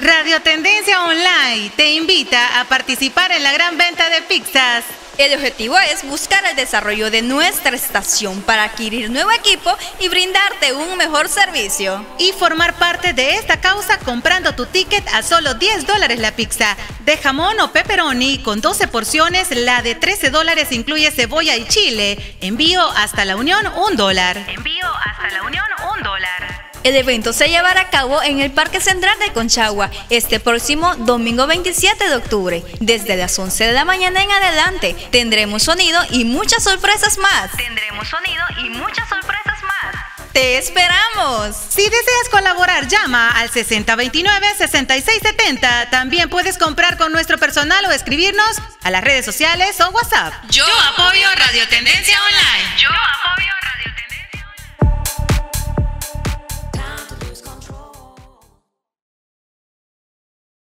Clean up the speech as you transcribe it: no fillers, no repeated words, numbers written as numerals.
Radio Tendencia Online te invita a participar en la gran venta de pizzas. El objetivo es buscar el desarrollo de nuestra estación para adquirir nuevo equipo y brindarte un mejor servicio. Y formar parte de esta causa comprando tu ticket a solo $10 la pizza. De jamón o pepperoni con 12 porciones, la de $13 incluye cebolla y chile. Envío hasta La Unión, $1. Envío hasta La Unión, $1. El evento se llevará a cabo en el Parque Central de Conchagua este próximo domingo 27 de octubre. Desde las 11 de la mañana en adelante tendremos sonido y muchas sorpresas más. ¡Te esperamos! Si deseas colaborar, llama al 6029-6670. También puedes comprar con nuestro personal o escribirnos a las redes sociales o WhatsApp. Yo apoyo Radio Tendencia Online.